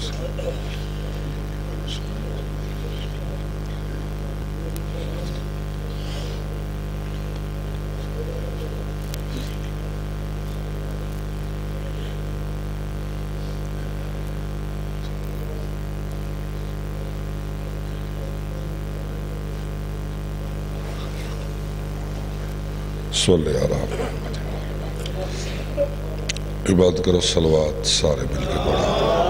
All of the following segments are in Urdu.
صلی اللہ محمد عبادت کرو صلوات سارے مل کے پڑھا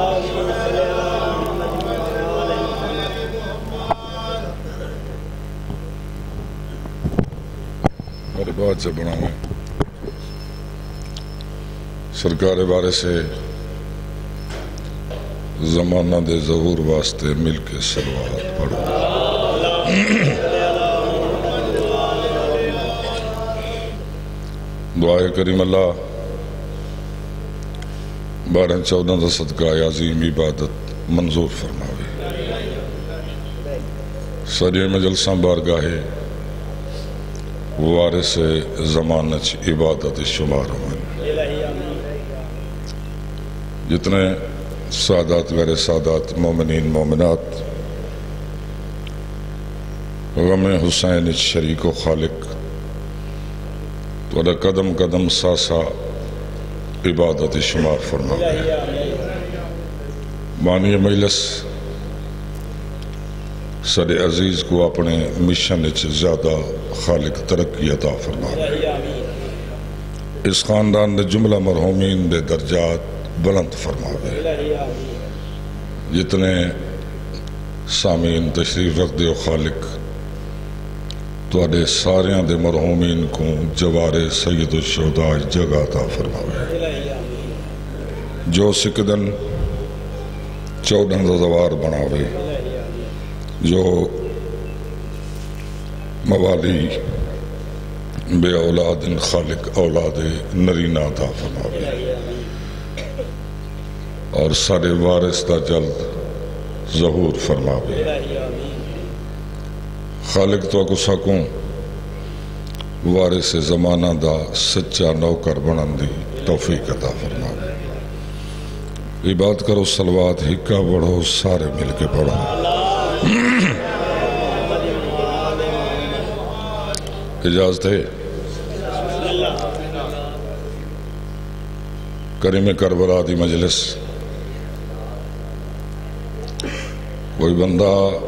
میرے بات سے بنا میں سرکار بارے سے زمانہ دے ظہور واسطے مل کے صلوات پڑھو دعائے کریم اللہ 12-14 دا صدقہ عظیم عبادت منظور فرماوے سریع مجلساں بارگاہے وارث زمانچ عبادت شمار ہوئے جتنے سادات غیر سادات مومنین مومنات غم حسین شریک و خالق تو قدم قدم ساسا عبادت شمار فرماوے بانی مجلس سر عزیز کو اپنے مشن زیادہ خالق ترقی عطا فرماوے اس خاندان دے جملہ مرحومین دے درجات بلند فرماوے جتنے سامعین تشریف رکھ دے خالق تو ساریاں دے مرحومین کو جوار سید الشہداء جگہ عطا فرماوے جو سکدن 14 زوار بناوے جو موالی بے اولاد خالق اولاد نرینہ عطا فرماوے اور سارے وارث دا جلد ظہور فرماوے خالق تو اکو سکوں وارث زمانہ دا سچا نوکر بنن دی توفیق عطا فرماوے عبادت کرو صلوات ہکا بڑھو سارے مل کے پڑھو اجازت ہے کریم کربلا دی مجلس کوئی بندہ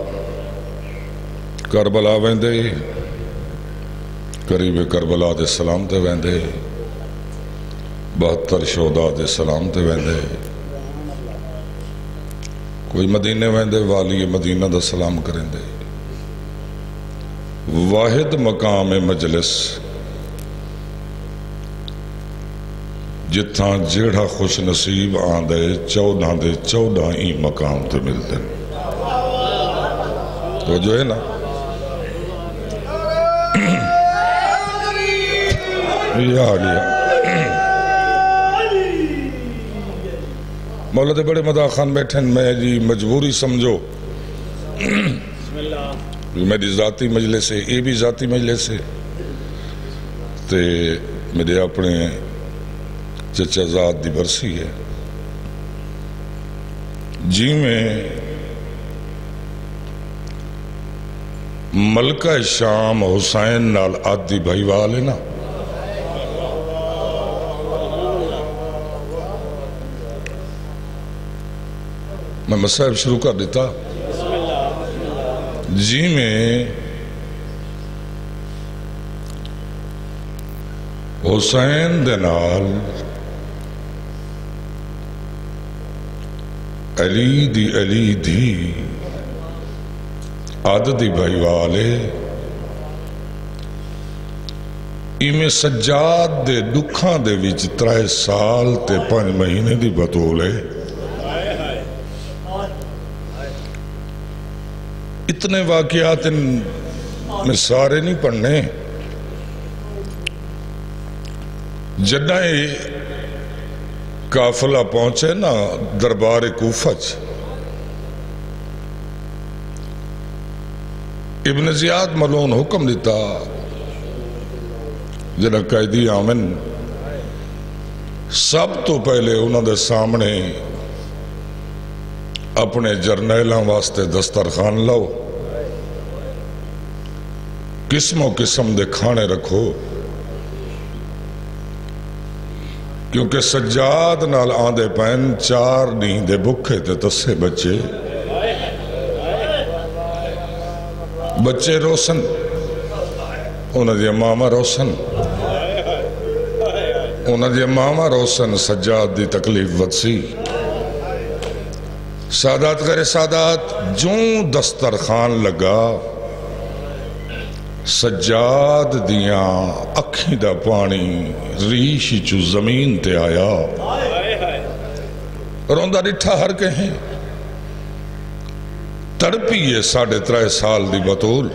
کربلا ویندے قریب کربلا دے سلام تے ویندے 72 شہداء دے سلام تے ویندے کوئی مدینے ویندے والی مدینہ دا سلام کریں دے واحد مقام مجلس جتھاں جیڑا خوش نصیب آندے 14 دے 14 ہی مقام تے ملتے تو جو ہے نا مولا دے بڑے مداح خان بیٹھیں میں جی مجبوری سمجھو میری ذاتی مجلس ہے یہ بھی ذاتی مجلس ہے تے میرے اپنے چچا ذات دی برسی ہے جی میں ملکہ شام حسین نال آدھی بھائی والے نا میں مسائب شروع کر دیتا جی میں حسین دے نال علی دی عادتی بھائی والے ایمیں سجاد دے دکھاں دے وچ 3 سال تے 5 مہینے دی بطولے اتنے واقعات میں سارے نہیں پڑھنے جدائیں قافلہ پہنچے نا دربار کوفہ ابن زیاد ملون حکم دیتا جنہا قائدی آمن سب تو پہلے انہوں دے سامنے اپنے جرنیلاں واسطے دسترخوان لاؤ، قسم و قسم دے کھانے رکھو، کیونکہ سجاد نال آندے پین 4 دن دے بکھے تے تسے بچے روسن، انہاں دی ماما روسن، سجاد دی تکلیف ودسی۔ سادات غیر سادات جوں دسترخوان لگا، سجاد دیاں اکھیں دا پانی ریش چو زمین تے آیا، روندہ ڈٹھا ہر کہیں تڑپیے 3.5 سال دی بطول،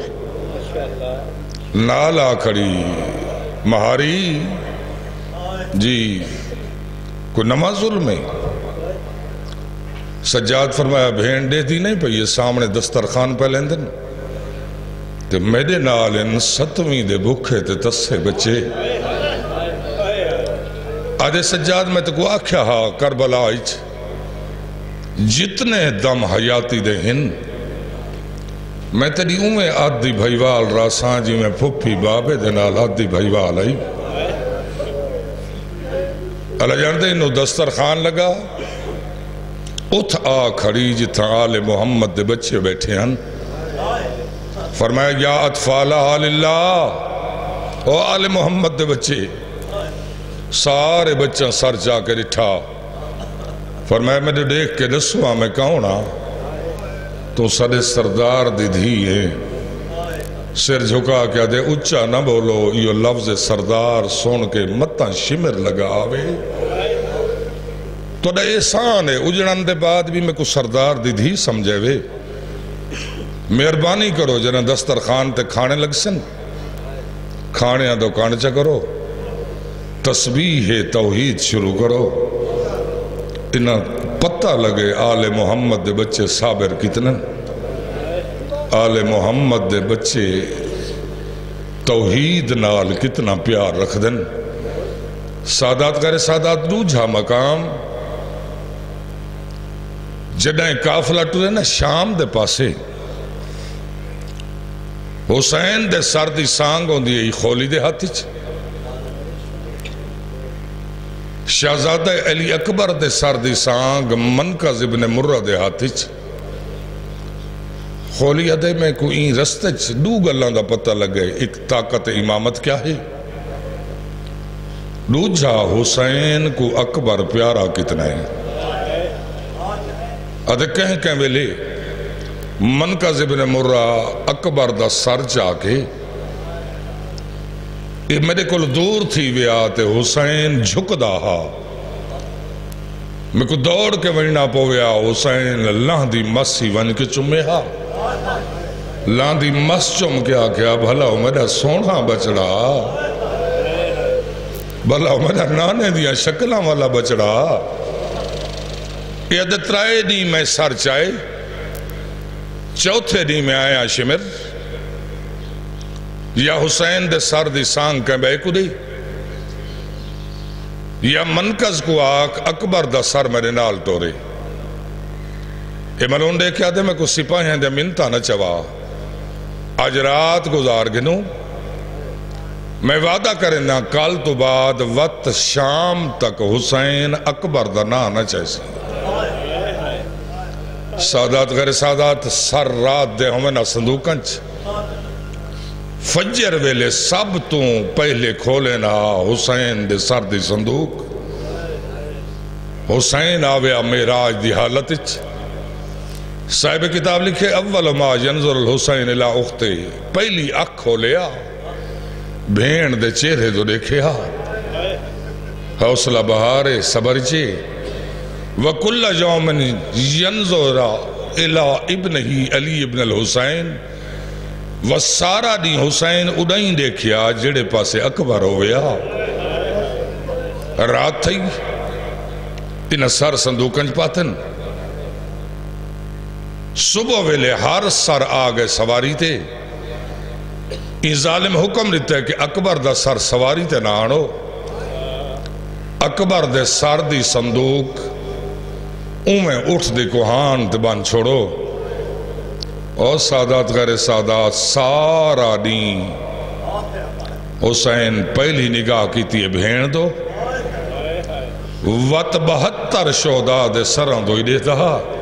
نالا کھڑی مہاری جی کوئی نماز ظلم ہے۔ سجاد فرمایا بھین دے دی نہیں پہ یہ سامنے دسترخوان پہ لیندن تے میرے نال ان 7ویں دے بکھے تے تسے بچے۔ آدھے سجاد میں تے کو آکھیا ہا کربلا آئیچ جتنے دم حیاتی دے ہن میں تیری اومے آدھی بھائیوال راسان جی میں پھپی بابے دے نال آدھی بھائیوال آئی۔ اللہ جاندے انہوں دسترخوان لگا، اتھ آ کھڑی جتھا آل محمد دے بچے بیٹھے ہیں، فرمایا یا اطفال آل اللہ، او آل محمد دے بچے، سارے بچہ سر جا کے رٹھا، فرمایا میں نے دیکھ کے دسوا میں کہونا تو سارے سردار دی دھی ہے، سر جھکا کیا دے اچھا نہ بولو، یہ لفظ سردار سون کے متاں شمر لگا آوے تو دا احسان ہے، اجڑن دے بعد بھی میں کو سردار دی دھی سمجھے وے، مہربانی کرو جنہ دسترخوان تے کھانے لگ سن، کھانے آدھو کانچا کرو، تسبیح توحید شروع کرو، انہاں پتہ لگے آل محمد دے بچے صابر کتنا، آل محمد دے بچے توحید نال کتنا پیار رکھ دن۔ سادات غیر سادات دوجھا مقام جڑائیں کافلہ ٹورے نا شام دے پاسے، حسین دے سردی سانگوں دیئے خولی دے ہاتھی چھ، شہزادہ علی اکبر دے سردی سانگ منقذ ابن مرہ دے ہاتھی چھ، خولی ادے میں کوئی رستے چھ دو گلان دا پتہ لگے، ایک طاقت امامت کیا ہے، دوجھا حسین کو اکبر پیارا کتنا ہے۔ ادھے کہیں ویلے منقذ ابن مرہ اکبر دا سر جا کے یہ میرے کل دور تھی ویا تے حسین جھک دا ہا، میں کو دوڑ کے وننا پویا، حسین اللہ دی مسی ون کے چمے ہا، اللہ دی مس چم کیا بھلا میرا سونا بچڑا، بھلا میرا نانے دیا شکلہ والا بچڑا، یہ دترائے دی میں سر چائے، چوتھے دی میں آیا شمر، یا حسین دے سر دی سانگ کے بے کو دی، یا منقذ کو آکھ اکبر دا سر میرے نال ٹورے، اے ملون دے کیا دے میں کو سپاہیاں دے منتا نہ چوا، آج رات گزار گنوں، میں وعدہ کرنا کال تو بعد وقت شام تک حسین اکبر دا نہ چاہیے۔ سادات غیر سادات سر رات دے ہمیں نا صندوقنچ، فجر ویلے سب تو پہلے کھولے نا حسین دے سر دی صندوق، حسین آویا میراج دی حالتچ، صاحب کتاب لکھے اول ما ینظر الحسین الى اختے، پہلی اکھ کھولیا بھین دے چہرے دو دیکھیا، حوصلہ بہارے صبر چے، وَكُلَّ يَوْمٍ يَنْظُرَ إِلَىٰ ابْنِهِ علی ابن الحسین، وَسارا دی حسین اُڈائیں دیکھیا جڑے پاسے اکبر ہویا، رات تھی انہ سر صندوقنج پاتن، صبح ویلے ہر سر آگے سواری تے، این ظالم حکم دیتا ہے کہ اکبر دا سر سواری تے نہ آنو، اکبر دے سر دی صندوق اومیں اٹھ دے کوہان تے بان چھوڑو اور سادات غیر سادات سارا دین حسین پہلی نگاہ کی تھی بھین دو وط 72 شہداء دے سران دو ہی دیتا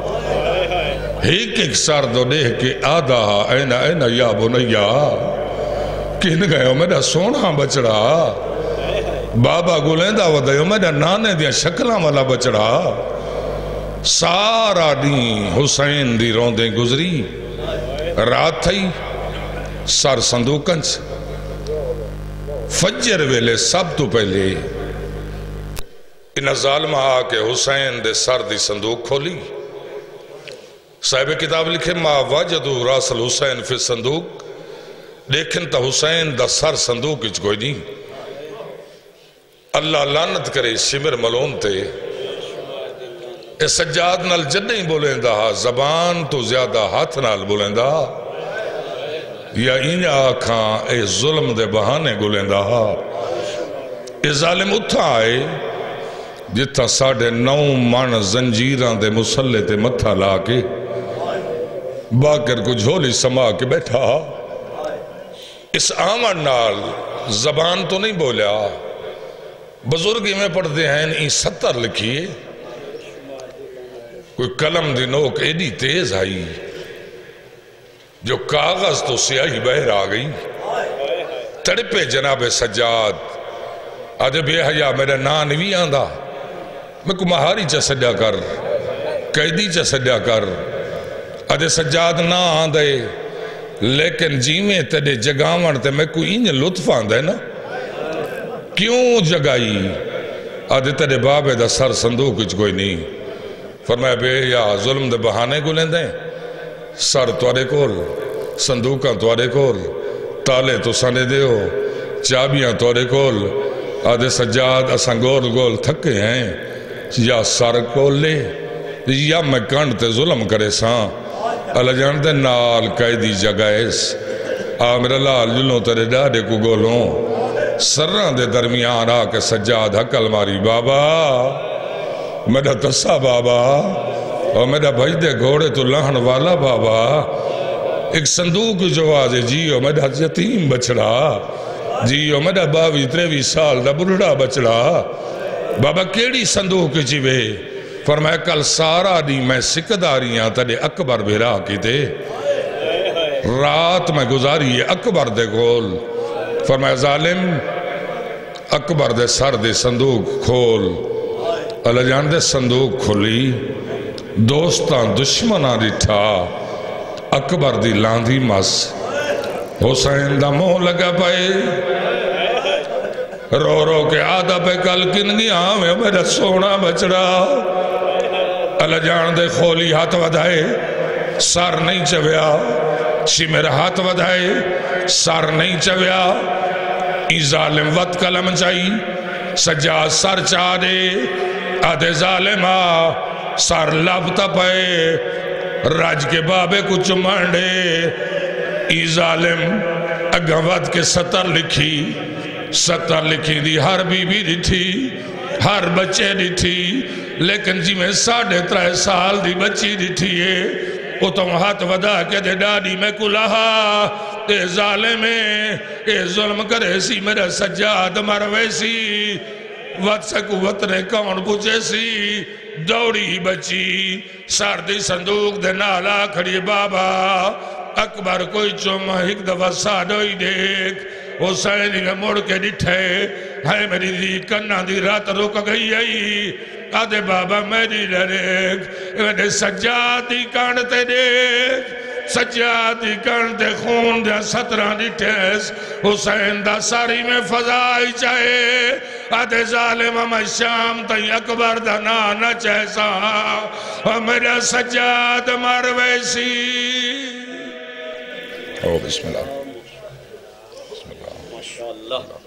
ایک سر دو دیکھ کے آدھا اینا یا بنیا کہن گئے ہو میرا سونا بچڑا بابا گلیندہ ودے ہو میرا نانے دیا شکلہ والا بچڑا سارا دین حسین دی روندیں گزری رات تھی سر صندوقنچ فجر ویلے سب تو پہلے انہا ظالمہ آکے حسین دے سر دی صندوق کھولی صاحب کتاب لکھے ما وجدو راس الحسین فی صندوق لیکن تا حسین دا سر صندوق اچ کوئی نہیں اللہ لعنت کرے شمر ملون تے اے سجاد نال جنہیں بولیں دا زبان تو زیادہ ہاتھ نال بولیں دا یا ان آکھاں اے ظلم دے بہانے گولیں دا اے ظالم اتھا آئے جتا 9.5 من زنجیران دے مسلح تے متھا لا کے باکر کو جھولی سما کے بیٹھا اس آمن نال زبان تو نہیں بولیا بزرگی میں پڑھتے ہیں این 70 لکھیے کوئی قلم دی نوک ایڈی تیز آئی جو کاغذ تو سیاہی بہر آگئی تڑپے جناب سجاد آجے بے حیاء میرا نانوی آندھا میں کو مہاری چا سجا کر قیدی چا سجا کر آجے سجاد نہ آندھے لیکن جی میں تیرے جگاون تے میں کو انج لطف آندھے نا کیوں جگائی آجے تیرے بابے دا سر صندوق اچ کوئی نہیں فرمایا بے یا ظلم دے بہانے کو لیندیں سر توارے کول صندوقاں توارے کول تالے تو سانے دے ہو چابیاں توارے کول آدھے سجاد اساں گول گول تھکے ہیں یا سر کول لے یا میں کنڈ تے ظلم کرے ساں اللہ جانتے نال قیدی جگائیس میرا لال جلوں تیرے ڈاڑے کو گولوں سران دے درمیان آکے سجاد حقل ماری بابا میرا تسا بابا اور میرا بھائی دے گھوڑے تو لہن والا بابا ایک صندوق جو آجے جیو میرا یتیم بچڑا جیو میرا 22-23 سال دا بڑھڑا بچڑا بابا کیڑی صندوق چیوے فرمایا کل سارا دی میں سکداریاں تڑے اکبر بھیرا کی تے رات میں گزاری ہے اکبر دے گول فرمایا ظالم اکبر دے سر دے صندوق کھول اللہ جان دے صندوق کھولی دوستان دشمنہ ڈٹھا اکبر دی لاندھی مس حسین دا منہ لگا پائے رو رو کے آدھا پہ کل کنگیاں میں میرا سونا بچڑا اللہ جان دے کھولی ہاتھ ودھائے سر نہیں چویا شمر ہاتھ ودھائے سر نہیں چویا ای ظالم وط کلم چاہی سجاد سر چاہ دے آدھے ظالمہ سر لابتا پائے راج کے بابے کو چمانڈے ای ظالم اگاں ود کے 70 لکھی دی ہر بی بی دی تھی ہر بچے دی تھی لیکن جی میں 3.5 سال دی بچی دی تھی او تم ہاتھ ودا کے دے ڈاڈی میں کلاہا اے ظالمیں اے ظلم کرے سی میرا سجاد مرویسی وط سکو وطنے کون پوچھے سی دوڑی بچی ساردی صندوق دے نالا کھڑی بابا اکبر کوئی چم ایک دفعہ ساڑوئی دیکھ حسینی میں مڑ کے ڈٹھے ہے میری دی کنہ دی رات رک گئی آئی آدھے بابا میری لڑیک میرے سجادی کانتے دیکھ سجادی کانتے خون دیا 17 ڈٹھیس حسین دا ساری میں فضائی چاہے آدھے ظالم میں شام تھی اکبر دا نانا چیسا میرا سجاد مرویسی بسم اللہ ماشاءاللہ